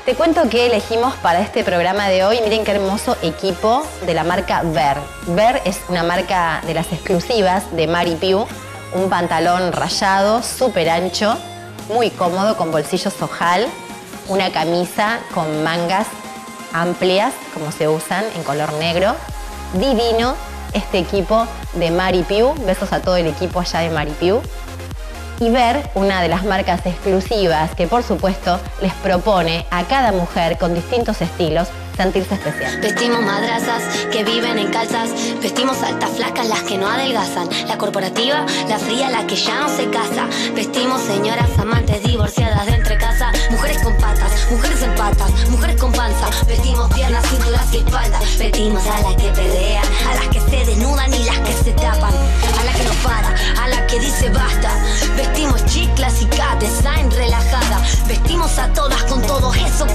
Te cuento que elegimos para este programa de hoy, miren qué hermoso equipo de la marca Ver. Ver es una marca de las exclusivas de Mari Piu, un pantalón rayado, súper ancho, muy cómodo, con bolsillos ojal, una camisa con mangas amplias, como se usan, en color negro. Divino este equipo de Mari Piu, besos a todo el equipo allá de Mari Piu. Y Ver, una de las marcas exclusivas que por supuesto les propone a cada mujer con distintos estilos sentirse especial. Vestimos madrazas que viven en calzas, vestimos altas flacas las que no adelgazan, la corporativa, la fría, la que ya no se casa. Vestimos señoras amantes divorciadas de entre casa, mujeres con patas, mujeres en patas, mujeres con panza. Vestimos piernas, cinturas y espaldas. Vestimos a las que pelean, a las que se desnudan y las que se tapan, a la que no para, a la que dice basta. Vestimos chic, clásica, design relajada. Vestimos a todas con todo eso